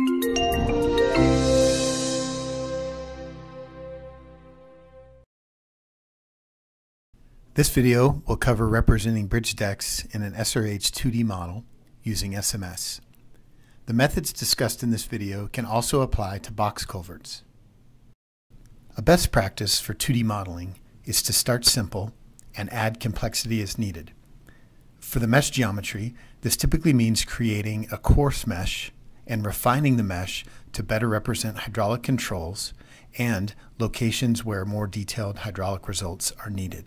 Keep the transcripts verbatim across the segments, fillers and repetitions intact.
This video will cover representing bridge decks in an S R H two D model using S M S. The methods discussed in this video can also apply to box culverts. A best practice for two D modeling is to start simple and add complexity as needed. For the mesh geometry, this typically means creating a coarse mesh and refining the mesh to better represent hydraulic controls and locations where more detailed hydraulic results are needed.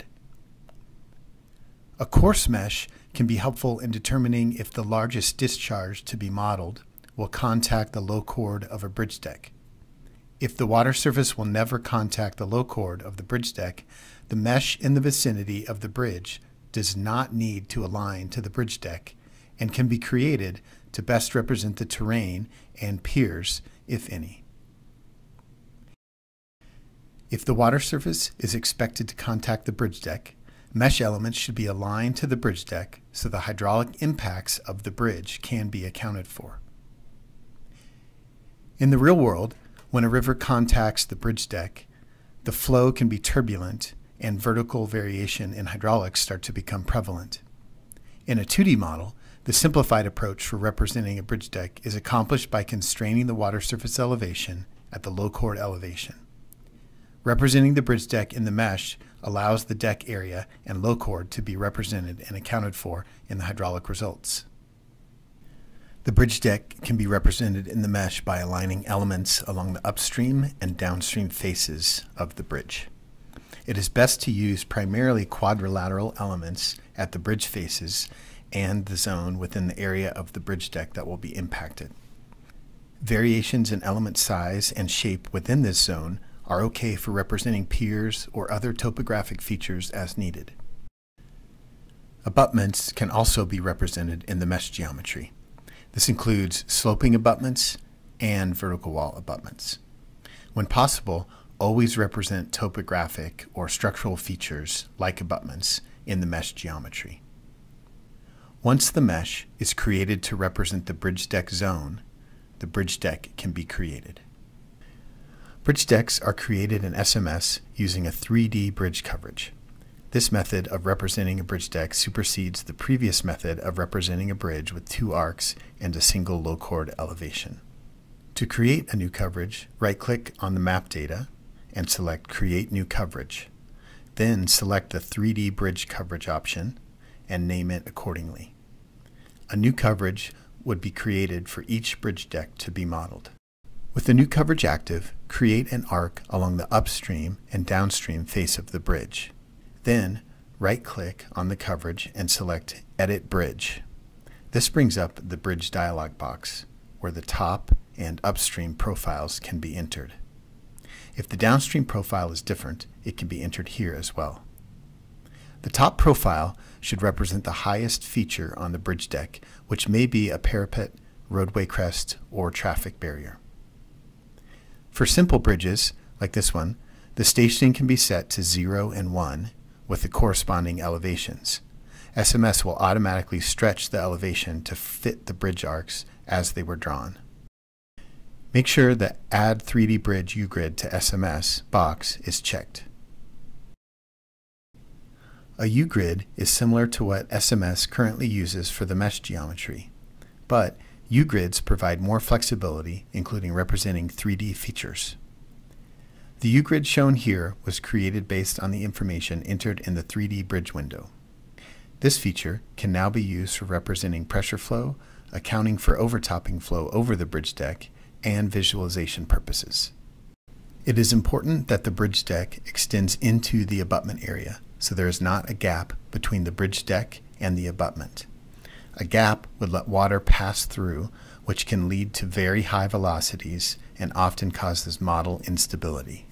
A coarse mesh can be helpful in determining if the largest discharge to be modeled will contact the low chord of a bridge deck. If the water surface will never contact the low chord of the bridge deck, the mesh in the vicinity of the bridge does not need to align to the bridge deck and can be created to best represent the terrain and piers, if any. If the water surface is expected to contact the bridge deck, mesh elements should be aligned to the bridge deck so the hydraulic impacts of the bridge can be accounted for. In the real world, when a river contacts the bridge deck, the flow can be turbulent and vertical variation in hydraulics start to become prevalent. In a two D model, the simplified approach for representing a bridge deck is accomplished by constraining the water surface elevation at the low chord elevation. Representing the bridge deck in the mesh allows the deck area and low chord to be represented and accounted for in the hydraulic results. The bridge deck can be represented in the mesh by aligning elements along the upstream and downstream faces of the bridge. It is best to use primarily quadrilateral elements at the bridge faces and the zone within the area of the bridge deck that will be impacted. Variations in element size and shape within this zone are okay for representing piers or other topographic features as needed. Abutments can also be represented in the mesh geometry. This includes sloping abutments and vertical wall abutments. When possible, always represent topographic or structural features like abutments in the mesh geometry. Once the mesh is created to represent the bridge deck zone, the bridge deck can be created. Bridge decks are created in S M S using a three D bridge coverage. This method of representing a bridge deck supersedes the previous method of representing a bridge with two arcs and a single low chord elevation. To create a new coverage, right-click on the map data and select Create New Coverage. Then select the three D Bridge Coverage option and name it accordingly. A new coverage would be created for each bridge deck to be modeled. With the new coverage active, create an arc along the upstream and downstream face of the bridge. Then, right-click on the coverage and select Edit Bridge. This brings up the Bridge dialog box, where the top and upstream profiles can be entered. If the downstream profile is different, it can be entered here as well. The top profile should represent the highest feature on the bridge deck, which may be a parapet, roadway crest, or traffic barrier. For simple bridges, like this one, the stationing can be set to zero and one with the corresponding elevations. S M S will automatically stretch the elevation to fit the bridge arcs as they were drawn. Make sure the Add three D Bridge U Grid to S M S box is checked. A U Grid is similar to what S M S currently uses for the mesh geometry, but U Grids provide more flexibility, including representing three D features. The U Grid shown here was created based on the information entered in the three D bridge window. This feature can now be used for representing pressure flow, accounting for overtopping flow over the bridge deck, and visualization purposes. It is important that the bridge deck extends into the abutment area, so there is not a gap between the bridge deck and the abutment. A gap would let water pass through, which can lead to very high velocities and often causes model instability.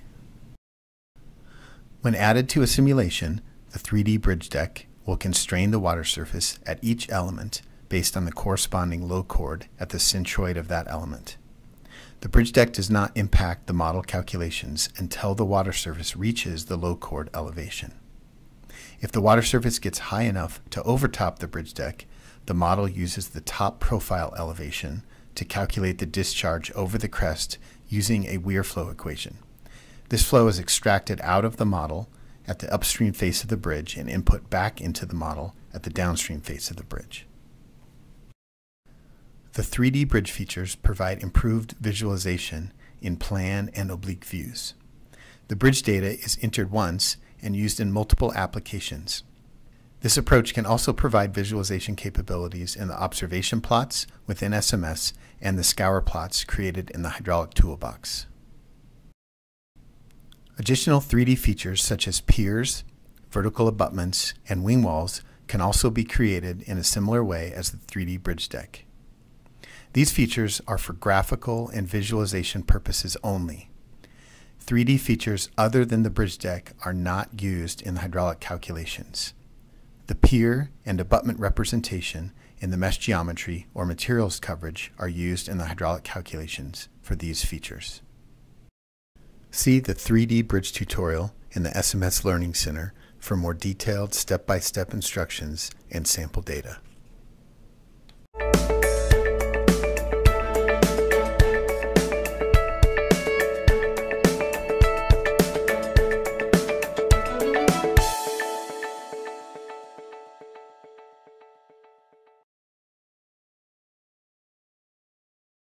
When added to a simulation, the three D bridge deck will constrain the water surface at each element based on the corresponding low chord at the centroid of that element. The bridge deck does not impact the model calculations until the water surface reaches the low chord elevation. If the water surface gets high enough to overtop the bridge deck, the model uses the top profile elevation to calculate the discharge over the crest using a weir flow equation. This flow is extracted out of the model at the upstream face of the bridge and input back into the model at the downstream face of the bridge. The three D bridge features provide improved visualization in plan and oblique views. The bridge data is entered once and used in multiple applications. This approach can also provide visualization capabilities in the observation plots within S M S and the scour plots created in the hydraulic toolbox. Additional three D features such as piers, vertical abutments, and wing walls can also be created in a similar way as the three D bridge deck. These features are for graphical and visualization purposes only. three D features other than the bridge deck are not used in the hydraulic calculations. The pier and abutment representation in the mesh geometry or materials coverage are used in the hydraulic calculations for these features. See the three D bridge tutorial in the S M S Learning Center for more detailed step-by-step instructions and sample data.